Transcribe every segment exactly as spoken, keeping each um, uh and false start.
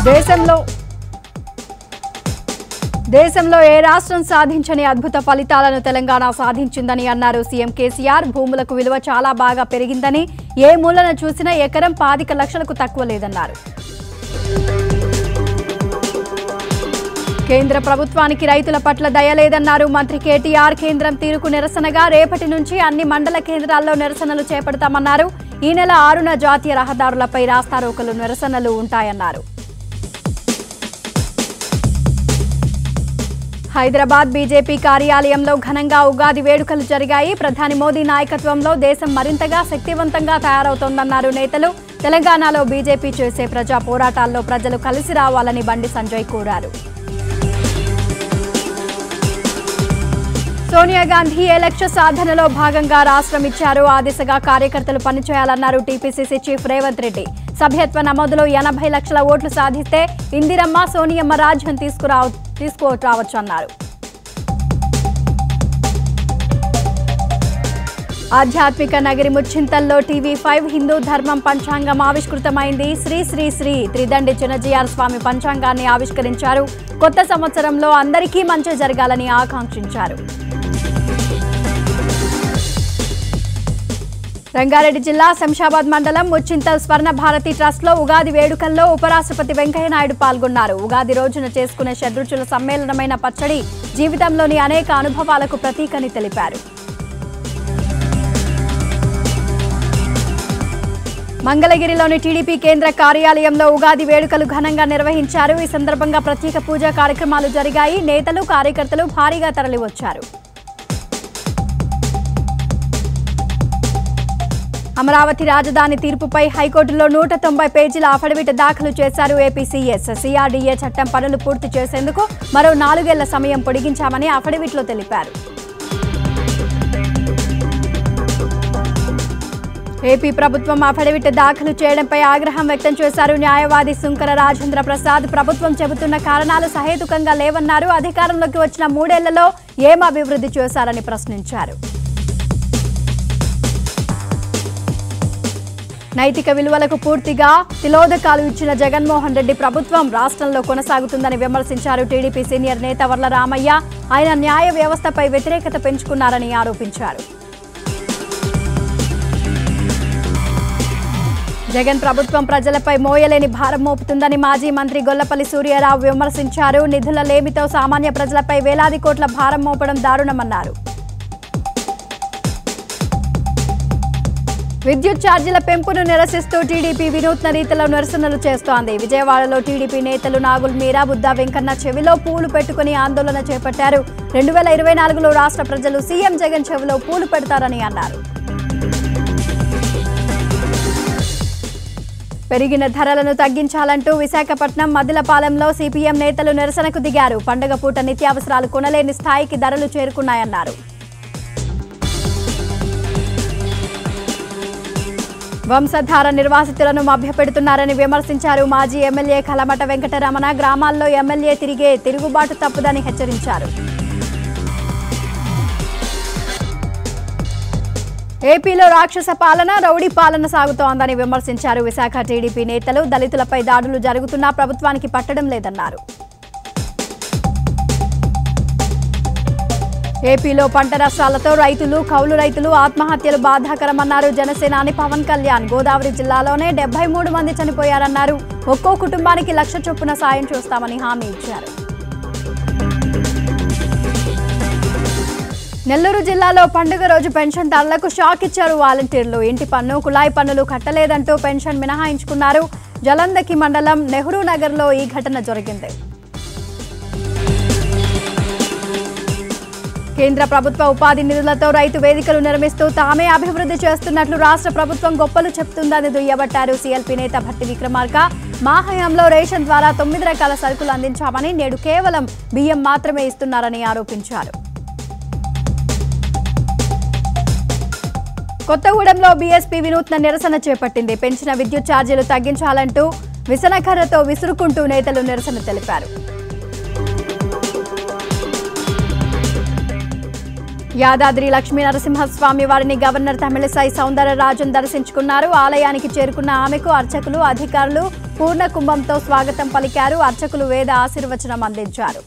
దేశంలో దేశంలో ఏ రాష్ట్రం సాధించని అద్భుత ఫలితాలను తెలంగాణ సాధించిందని అన్నారు సీఎం కేసీఆర్. భూములకు విలువ చాలా బాగా పెరిగిందని, ఏ మూలన చూసినా ఎకరం పాతిక లక్షలకు తక్కువ లేదన్నారు. కేంద్ర ప్రభుత్వానికి రైతుల పట్ల దయ లేదన్నారు మంత్రి కేటీఆర్. కేంద్రం తీరుకు నిరసనగా రేపటి నుంచి అన్ని మండల కేంద్రాల్లో నిరసనలు చేపడతామన్నారు. ఈ నెల ఆరున జాతీయ రహదారులపై రాస్తారోకలు నిరసనలు ఉంటాయన్నారు. హైదరాబాద్ బీజేపీ కార్యాలయంలో ఘనంగా ఉగాది వేడుకలు జరిగాయి. ప్రధాని మోదీ నాయకత్వంలో దేశం మరింతగా శక్తివంతంగా తయారవుతోందన్నారు నేతలు. తెలంగాణలో బీజేపీ చేసే ప్రజా పోరాటాల్లో ప్రజలు కలిసి రావాలని బండి సంజయ్ కోరారు. సోనియా గాంధీ ఏ లక్ష్య సాధనలో భాగంగా రాష్ట్రం ఇచ్చారు. ఆ దిశగా కార్యకర్తలు పనిచేయాలన్నారు టీపీసీసీ చీఫ్ రేవంత్ రెడ్డి. సభ్యత్వ నమోదులో ఎనభై లక్షల ఓట్లు సాధిస్తే ఇందిరమ్మ, సోనియమ్మ రాజ్యం తీసుకురా తీసుకురావచ్చన్నారు. ఆధ్యాత్మిక నగరి ముచ్చింతల్లో టీవీ ఫైవ్ హిందూ ధర్మం పంచాంగం ఆవిష్కృతమైంది. శ్రీ శ్రీ శ్రీ త్రిదండి చిన్నజీఆర్ స్వామి పంచాంగాన్ని ఆవిష్కరించారు. కొత్త సంవత్సరంలో అందరికీ మంచి జరగాలని ఆకాంక్షించారు. రంగారెడ్డి జిల్లా శంషాబాద్ మండలం ముచ్చింతల్ స్వర్ణ భారతి ట్రస్ట్ లో ఉగాది వేడుకల్లో ఉపరాష్ట్రపతి వెంకయ్యనాయుడు పాల్గొన్నారు. ఉగాది రోజున చేసుకునే షడ్రుచుల సమ్మేళనమైన పచ్చడి జీవితంలోని అనేక అనుభవాలకు ప్రతీకని తెలిపారు. మంగళగిరిలోని టీడీపీ కేంద్ర కార్యాలయంలో ఉగాది వేడుకలు ఘనంగా నిర్వహించారు. ఈ సందర్భంగా ప్రత్యేక పూజా కార్యక్రమాలు జరిగాయి. నేతలు, కార్యకర్తలు భారీగా తరలివచ్చారు. అమరావతి రాజధాని తీర్పుపై హైకోర్టులో నూట తొంభై పేజీల అఫిడవిట్ దాఖలు చేశారు ఏపీ సీఎస్. సీఆర్డీఏ చట్టం పనులు పూర్తి చేసేందుకు మరో నాలుగేళ్ల సమయం పొడిగించామని అఫిడవిట్లో తెలిపారు. ఏపీ ప్రభుత్వం అఫిడవిట్ దాఖలు చేయడంపై ఆగ్రహం వ్యక్తం చేశారు న్యాయవాది సుంకర రాజేంద్ర ప్రసాద్. ప్రభుత్వం చెబుతున్న కారణాలు సహేతుకంగా లేవన్నారు. అధికారంలోకి వచ్చిన మూడేళ్లలో ఏం అభివృద్ధి చేశారని ప్రశ్నించారు. నైతిక విలువలకు పూర్తిగా తిలోదకాలు ఇచ్చిన జగన్మోహన్ రెడ్డి ప్రభుత్వం రాష్ట్రంలో కొనసాగుతుందని విమర్శించారు టీడీపీ సీనియర్ నేత వర్ల రామయ్య. ఆయన న్యాయ వ్యవస్థపై వ్యతిరేకత పెంచుకున్నారని ఆరోపించారు. జగన్ ప్రభుత్వం ప్రజలపై మోయలేని భారం మోపుతుందని మాజీ మంత్రి గొల్లపల్లి సూర్యారావు విమర్శించారు. నిధుల లేమితో సామాన్య ప్రజలపై వేలాది కోట్ల భారం మోపడం దారుణమన్నారు. విద్యుత్ ఛార్జీల పెంపును నిరసిస్తూ టీడీపీ వినూత్న రీతిలో నిరసనలు చేస్తోంది. విజయవాడలో టీడీపీ నేతలు నాగుల్ మీరా, బుద్దా వెంకన్న చెవిలో పూలు పెట్టుకుని ఆందోళన చేపట్టారు. రెండు వేల ఇరవై నాలుగులో రాష్ట్ర ప్రజలు సీఎం జగన్ చెవిలో పూలు పెడతారని అన్నారు. పెరిగిన ధరలను తగ్గించాలంటూ విశాఖపట్నం మదిలపాలెంలో సిపిఎం నేతలు నిరసనకు దిగారు. పండుగ పూట నిత్యావసరాలు కొనలేని స్థాయికి ధరలు చేరుకున్నాయన్నారు. వంశధార నిర్వాసితులను మభ్యపెడుతున్నారని విమర్శించారు. మాజీ ఎమ్మెల్యే కలమట వెంకటరమణ గ్రామాల్లో ఎమ్మెల్యే తిరిగే తిరుగుబాటు తప్పదని హెచ్చరించారు. ఏపీలో రాక్షస పాలన, రౌడీ పాలన సాగుతోందని విమర్శించారు. విశాఖ టీడీపీ నేతలు దళితులపై దాడులు జరుగుతున్నా ప్రభుత్వానికి పట్టడం లేదన్నారు. ఏపీలో పంట నష్టాలతో రైతులు, కౌలు రైతులు ఆత్మహత్యలు బాధాకరమన్నారు జనసేనాని పవన్ కళ్యాణ్. గోదావరి జిల్లాలోనే డెబ్బై మూడు మంది చనిపోయారన్నారు. ఒక్కో కుటుంబానికి లక్ష చొప్పున సాయం చేస్తామని హామీ ఇచ్చారు. నెల్లూరు జిల్లాలో పండుగ రోజు పెన్షన్దారులకు షాక్ ఇచ్చారు వాలంటీర్లు. ఇంటి పన్ను, కుళాయి పన్నులు కట్టలేదంటూ పెన్షన్ మినహాయించుకున్నారు. జలంధకి మండలం నెహ్రూ నగర్లో ఈ ఘటన జరిగింది. కేంద్ర ప్రభుత్వ ఉపాధి నిధులతో రైతు వేదికలు నిర్మిస్తూ తామే అభివృద్ధి చేస్తున్నట్లు రాష్ట్ర ప్రభుత్వం గొప్పలు చెప్తుందని దుయ్యబట్టారు సీఎల్పీ నేత భట్టి విక్రమార్క. మా హయాంలో రేషన్ ద్వారా తొమ్మిది రకాల సరుకులు అందించామని, నేడు కేవలం బియ్యం మాత్రమే ఇస్తున్నారని ఆరోపించారు. కొత్తగూడెంలో బీఎస్పీ వినూత్న నిరసన చేపట్టింది. పెంచిన విద్యుత్ ఛార్జీలు తగ్గించాలంటూ విసనకర్రతో విసురుకుంటూ నేతలు నిరసన తెలిపారు. యాదాద్రి లక్ష్మీ నరసింహస్వామి వారిని గవర్నర్ తమిళిసై సౌందరరాజన్ దర్శించుకున్నారు. ఆలయానికి చేరుకున్న ఆమెకు అర్చకులు, అధికారులు పూర్ణ కుంభంతో స్వాగతం పలికారు. అర్చకులు వేద ఆశీర్వచనం అందించారు.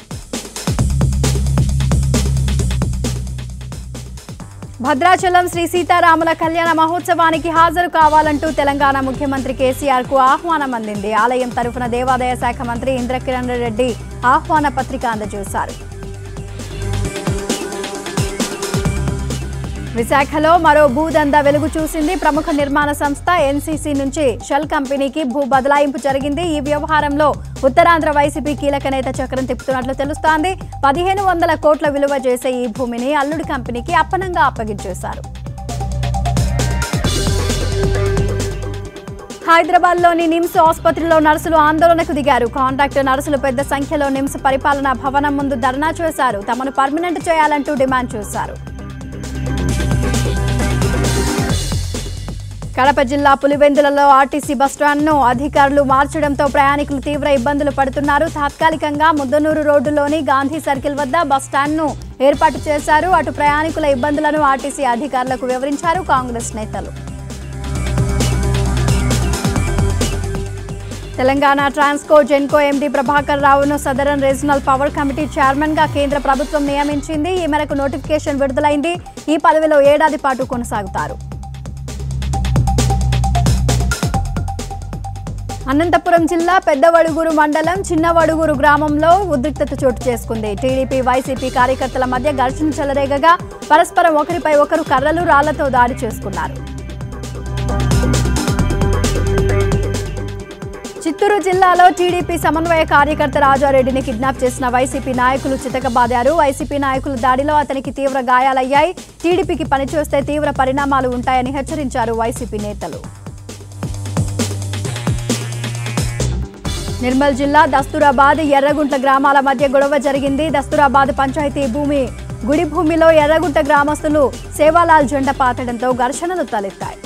భద్రాచలం శ్రీ సీతారాముల కళ్యాణ మహోత్సవానికి హాజరు కావాలంటూ తెలంగాణ ముఖ్యమంత్రి కేసీఆర్ కు ఆహ్వానం అందింది. ఆలయం తరఫున దేవాదాయ శాఖ మంత్రి ఇంద్రకిరణ్ రెడ్డి ఆహ్వాన పత్రిక అందజేశారు. విశాఖలో మరో భూదందా వెలుగు చూసింది. ప్రముఖ నిర్మాణ సంస్థ ఎన్సీసీ నుంచి షెల్ కంపెనీకి భూ బదలాయింపు జరిగింది. ఈ వ్యవహారంలో ఉత్తరాంధ్ర వైసీపీ కీలక నేత చక్రం తిప్పుతున్నట్లు తెలుస్తోంది. పదిహేను వందల కోట్ల విలువ చేసే ఈ భూమిని అల్లుడి కంపెనీకి అప్పనంగా అప్పగించేశారు. హైదరాబాద్ లోని నిమ్స్ ఆసుపత్రిలో నర్సులు ఆందోళనకు దిగారు. కాంట్రాక్టర్ నర్సులు పెద్ద సంఖ్యలో నిమ్స్ పరిపాలనా భవనం ముందు ధర్నా చేశారు. తమను పర్మనెంట్ చేయాలంటూ డిమాండ్ చేశారు. కడప జిల్లా పులివెందులలో ఆర్టీసీ బస్టాండ్ను అధికారులు మార్చడంతో ప్రయాణికులు తీవ్ర ఇబ్బందులు పడుతున్నారు. తాత్కాలికంగా ముద్దనూరు రోడ్డులోని గాంధీ సర్కిల్ వద్ద బస్టాండ్ను ఏర్పాటు చేశారు. అటు ప్రయాణికుల ఇబ్బందులను ఆర్టీసీ అధికారులకు వివరించారు కాంగ్రెస్ నేతలు. Telangana Transco Genco MD Prabhakar రావును southern regional power committee chairman గా కేంద్ర ప్రభుత్వం నియమించింది. ఈ మేరకు నోటిఫికేషన్ విడుదలైంది. ఈ పదవిలో ఏడాది పాటు కొనసాగుతారు. అనంతపురం జిల్లా పెద్దవడుగురు మండలం చిన్నవడుగురు గ్రామంలో ఉద్రిక్తత చోటు చేసుకుంది. టీడీపీ వైసీపీ కార్యకర్తల మధ్య ఘర్షణ చెలరేగగా పరస్పరం ఒకరిపై ఒకరు కర్రలు రాళ్లతో దాడి చేసుకున్నారు. చిత్తూరు జిల్లాలో టీడీపీ సమన్వయ కార్యకర్త రాజారెడ్డిని కిడ్నాప్ చేసిన వైసీపీ నాయకులు చితకబాదారు. వైసీపీ నాయకుల దాడిలో అతనికి తీవ్ర గాయాలయ్యాయి. టీడీపీకి పనిచేస్తే తీవ్ర పరిణామాలు ఉంటాయని హెచ్చరించారు వైసీపీ నేతలు. నిర్మల్ జిల్లా దస్తూరాబాద్ ఎర్రగుంట గ్రామాల మధ్య గొడవ జరిగింది. దస్తూరాబాద్ పంచాయతీ భూమి గుడి భూమిలో ఎర్రగుంట గ్రామస్తులు సేవాలాల్ జెండా పాతడంతో ఘర్షణలు తలెత్తాయి.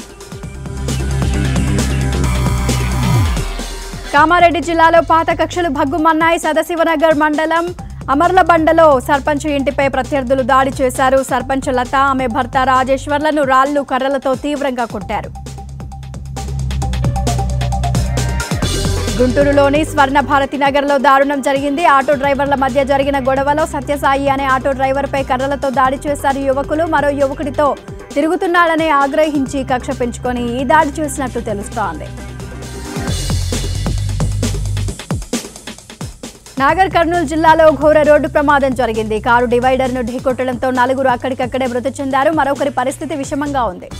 కామారెడ్డి జిల్లాలో పాత కక్షలు భగ్గుమన్నాయి. సదాశివనగర్ మండలం అమర్లబండలో సర్పంచ్ ఇంటిపై ప్రత్యర్థులు దాడి చేశారు. సర్పంచ్ లత ఆమె భర్త రాజేశ్వర్లను రాళ్లు కర్రలతో తీవ్రంగా కొట్టారు. గుంటూరులోని స్వర్ణ భారతి నగర్లో దారుణం జరిగింది. ఆటో డ్రైవర్ల మధ్య జరిగిన గొడవలో సత్యసాయి అనే ఆటో డ్రైవర్పై కర్రలతో దాడి చేశారు యువకులు. మరో యువకుడితో తిరుగుతున్నాడని ఆగ్రహించి కక్ష పెంచుకొని ఈ దాడి చేసినట్టు తెలుస్తోంది. నాగర్ కర్నూలు జిల్లాలో ఘోర రోడ్డు ప్రమాదం జరిగింది. కారు డివైడర్ను ఢీకొట్టడంతో నలుగురు అక్కడికక్కడే మృతి చెందారు. మరొకరి పరిస్థితి విషమంగా ఉంది.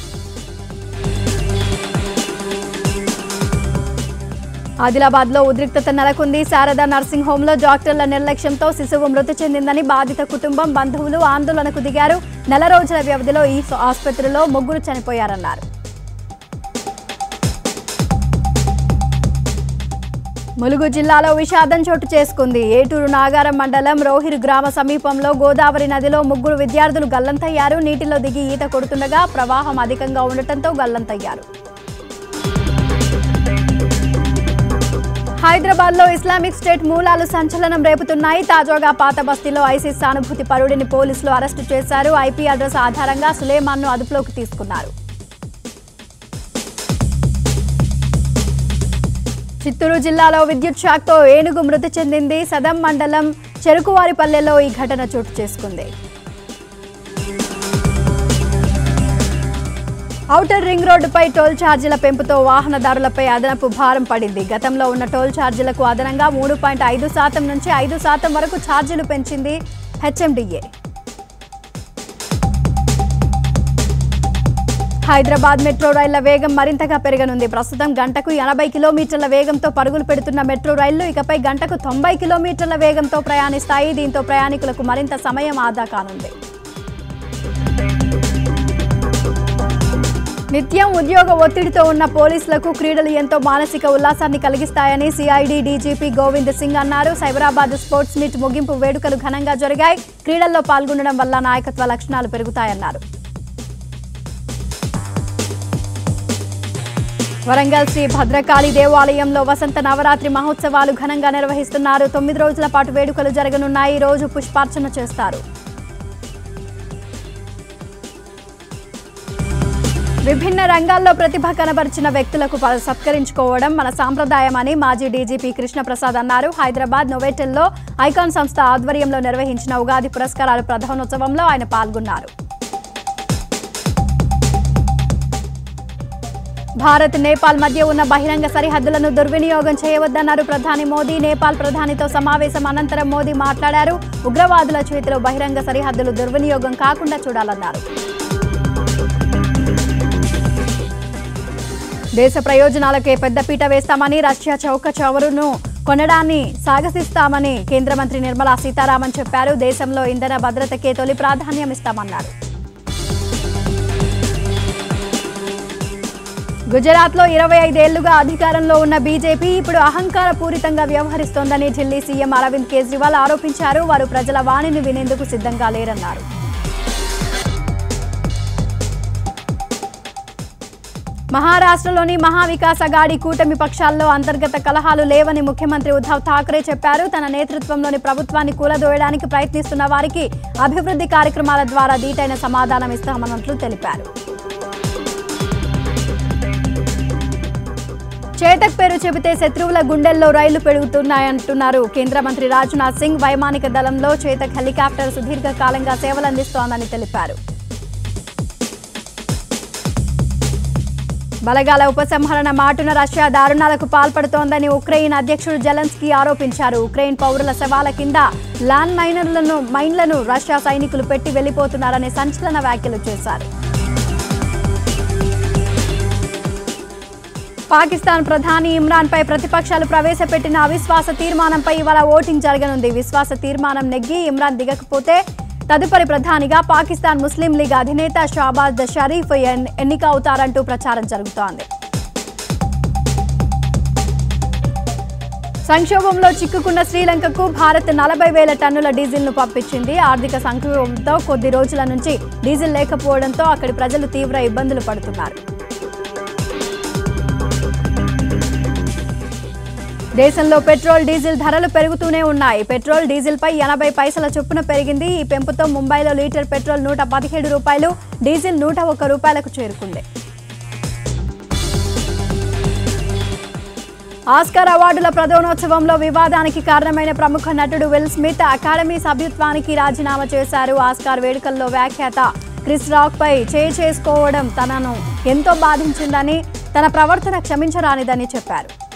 ఆదిలాబాద్ లో ఉద్రిక్తత నెలకొంది. శారదా నర్సింగ్ హోంలో డాక్టర్ల నిర్లక్ష్యంతో శిశువు మృతి చెందిందని బాధిత కుటుంబం బంధువులు ఆందోళనకు దిగారు. నెల రోజుల వ్యవధిలో ఈ ఆసుపత్రిలో ముగ్గురు చనిపోయారన్నారు. ములుగు జిల్లాలో విషాదం చోటు చేసుకుంది. ఏటూరు నాగారం మండలం రోహిరు గ్రామ సమీపంలో గోదావరి నదిలో ముగ్గురు విద్యార్థులు గల్లంతయ్యారు. నీటిలో దిగి ఈత కొడుతుండగా ప్రవాహం అధికంగా ఉండటంతో గల్లంతయ్యారు. హైదరాబాద్ లో ఇస్లామిక్ స్టేట్ మూలాలు సంచలనం రేపుతున్నాయి. తాజాగా పాత బస్తీలో ఐసిస్ సానుభూతి పరుడిని పోలీసులు అరెస్టు చేశారు. ఐపీ అడ్రస్ ఆధారంగా సులేమాన్ ను అదుపులోకి తీసుకున్నారు. చిత్తూరు జిల్లాలో విద్యుత్ షాక్తో ఏనుగు మృతి చెందింది. సదం మండలం చెరుకువారిపల్లెలో ఈ ఘటన చోటు చేసుకుంది. ఔటర్ రింగ్ రోడ్డుపై టోల్ ఛార్జీల పెంపుతో వాహనదారులపై అదనపు భారం పడింది. గతంలో ఉన్న టోల్ ఛార్జీలకు అదనంగా మూడు పాయింట్ ఐదు శాతం నుంచి ఐదు శాతం వరకు ఛార్జీలు పెంచింది హెచ్ఎండిఏ. హైదరాబాద్ మెట్రో రైళ్ల వేగం మరింతగా పెరగనుంది. ప్రస్తుతం గంటకు ఎనభై కిలోమీటర్ల వేగంతో పరుగులు పెడుతున్న మెట్రో రైళ్లు ఇకపై గంటకు తొంభై కిలోమీటర్ల వేగంతో ప్రయాణిస్తాయి. దీంతో ప్రయాణికులకు మరింత సమయం ఆదా కానుంది. నిత్యం ఉద్యోగ ఒత్తిడితో ఉన్న పోలీసులకు క్రీడలు ఎంతో మానసిక ఉల్లాసాన్ని కలిగిస్తాయని సిఐడి డీజీపీ గోవింద్ సింగ్ అన్నారు. సైబరాబాద్ స్పోర్ట్స్ మీట్ ముగింపు వేడుకలు ఘనంగా జరిగాయి. క్రీడల్లో పాల్గొనడం వల్ల నాయకత్వ లక్షణాలు పెరుగుతాయన్నారు. వరంగల్ శ్రీ భద్రకాళి దేవాలయంలో వసంత నవరాత్రి మహోత్సవాలు ఘనంగా నిర్వహిస్తున్నారు. తొమ్మిది రోజుల పాటు వేడుకలు జరగనున్నాయి. ఈ రోజు పుష్పార్చన చేస్తారు. విభిన్న రంగాల్లో ప్రతిభ కనబరిచిన వ్యక్తులకు సత్కరించుకోవడం మన సాంప్రదాయమని మాజీ డీజీపీ కృష్ణప్రసాద్ అన్నారు. హైదరాబాద్ నోవెటెల్లో ఐకాన్ సంస్థ ఆధ్వర్యంలో నిర్వహించిన ఉగాది పురస్కారాల ప్రధానోత్సవంలో ఆయన పాల్గొన్నారు. భారత్ నేపాల్ మధ్య ఉన్న బహిరంగ సరిహద్దులను దుర్వినియోగం చేయవద్దన్నారు ప్రధాని మోదీ. నేపాల్ ప్రధానితో సమావేశం అనంతరం మోదీ మాట్లాడారు. ఉగ్రవాదుల చేతిలో బహిరంగ సరిహద్దులు దుర్వినియోగం కాకుండా చూడాలన్నారు. దేశ ప్రయోజనాలకే పెద్దపీట వేస్తామని, రష్యా చౌక చవరును కొనడాన్ని సాగసిస్తామని కేంద్ర మంత్రి నిర్మలా సీతారామన్ చెప్పారు. దేశంలో ఇంధన భద్రతకే తొలి ప్రాధాన్యం ఇస్తామన్నారు. గుజరాత్లో ఇరవై ఐదేళ్లుగా అధికారంలో ఉన్న బీజేపీ ఇప్పుడు అహంకార పూరితంగా వ్యవహరిస్తోందని ఢిల్లీ సీఎం అరవింద్ కేజ్రీవాల్ ఆరోపించారు. వారు ప్రజల వాణిని వినేందుకు సిద్ధంగా లేరన్నారు. మహారాష్ట్రలోని మహావికాస్ అఘాడీ కూటమి పక్షాల్లో అంతర్గత కలహాలు లేవని ముఖ్యమంత్రి ఉద్ధవ్ ఠాక్రే చెప్పారు. తన నేతృత్వంలోని ప్రభుత్వాన్ని కూలదోయడానికి ప్రయత్నిస్తున్న వారికి అభివృద్ధి కార్యక్రమాల ద్వారా దీటైన సమాధానం ఇస్తామన్నట్లు తెలిపారు. చేతక్ పేరు చెబితే శత్రువుల గుండెల్లో రైళ్లు పెరుగుతున్నాయంటున్నారు కేంద్ర మంత్రి రాజ్నాథ్ సింగ్. వైమానిక దళంలో చేతక్ హెలికాప్టర్ సుదీర్ఘకాలంగా సేవలందిస్తోందని తెలిపారు. బలగాల ఉపసంహరణ మాటున రష్యా దారుణాలకు పాల్పడుతోందని ఉక్రెయిన్ అధ్యక్షుడు జెలెన్స్కీ ఆరోపించారు. ఉక్రెయిన్ పౌరుల శవాల కింద ల్యాండ్ మైనర్లను మైన్లను రష్యా సైనికులు పెట్టి వెళ్లిపోతున్నారనే సంచలన వ్యాఖ్యలు చేశారు. పాకిస్తాన్ ప్రధాని ఇమ్రాన్ పై ప్రతిపక్షాలు ప్రవేశపెట్టిన అవిశ్వాస తీర్మానంపై ఇవాళ ఓటింగ్ జరగనుంది. విశ్వాస తీర్మానం నెగ్గి ఇమ్రాన్ దిగకపోతే తదుపరి ప్రధానిగా పాకిస్తాన్ ముస్లిం లీగ్ అధినేత షాబాజ్ షరీఫ్ ఎన్నిక అవుతారంటూ ప్రచారం జరుగుతోంది. సంక్షోభంలో చిక్కుకున్న శ్రీలంకకు భారత్ నలభై వేల టన్నుల డీజిల్ను పంపించింది. ఆర్థిక సంక్షోభంతో కొద్ది రోజుల నుంచి డీజిల్ లేకపోవడంతో అక్కడి ప్రజలు తీవ్ర ఇబ్బందులు పడుతున్నారు. దేశంలో పెట్రోల్ డీజిల్ ధరలు పెరుగుతూనే ఉన్నాయి. పెట్రోల్ డీజిల్ పై ఎనభై పైసల చొప్పున పెరిగింది. ఈ పెంపుతో ముంబైలో లీటర్ పెట్రోల్ నూట పదిహేడు రూపాయలు, డీజిల్ నూట ఒక్క రూపాయలకు చేరుకుంది. ఆస్కార్ అవార్డుల ప్రధానోత్సవంలో వివాదానికి కారణమైన ప్రముఖ నటుడు విల్ స్మిత్ అకాడమీ సభ్యత్వానికి రాజీనామా చేశారు. ఆస్కార్ వేడుకల్లో వ్యాఖ్యాత క్రిస్ రాక్ పై చేయి చేసుకోవడం తనను ఎంతో బాధించిందని, తన ప్రవర్తన క్షమించరానిదని చెప్పారు.